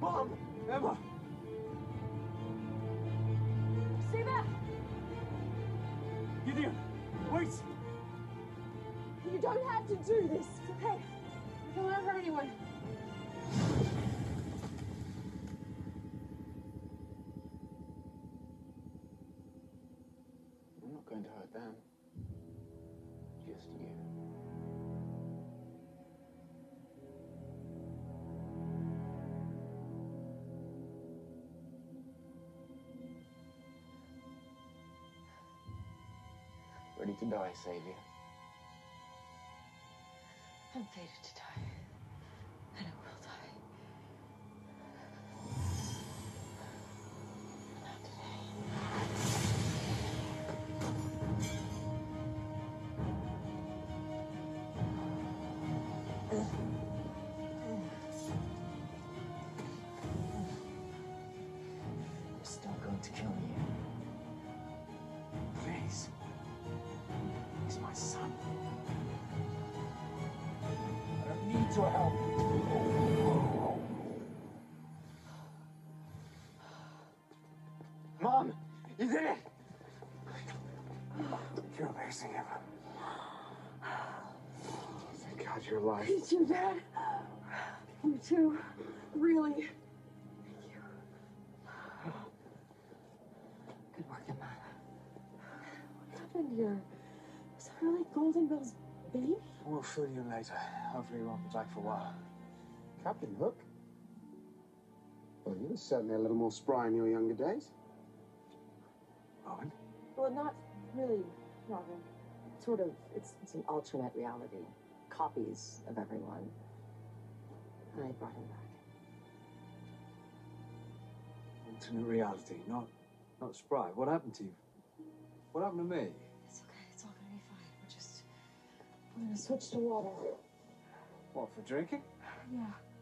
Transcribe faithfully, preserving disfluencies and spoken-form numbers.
Mom! Emma! Stay back! Gideon! Wait! You don't have to do this, it's okay? I don't want to hurt anyone. I'm not going to hurt them. Just you. Ready to die, Savior? I'm fated to die. And I will die. Not today. I'm still going to kill you. Please. He's my son. I don't need your help. Mom! You did it! You're amazing, Emma. Thank God you're alive. You too, Dad. You too. Really. Thank you. Good work, Emma. What happened here? Was that really Golden Bill's baby? We'll fill you in later. Hopefully you won't be back for a while. Captain Hook? Well, you were certainly a little more spry in your younger days. Robin? Well, not really, Robin. Sort of. It's, it's an alternate reality. Copies of everyone. And I brought him back. Alternate reality, not not spry. What happened to you? What happened to me? It's okay. It's all gonna be fine. We're just... We're gonna switch to water. What, for drinking? Yeah.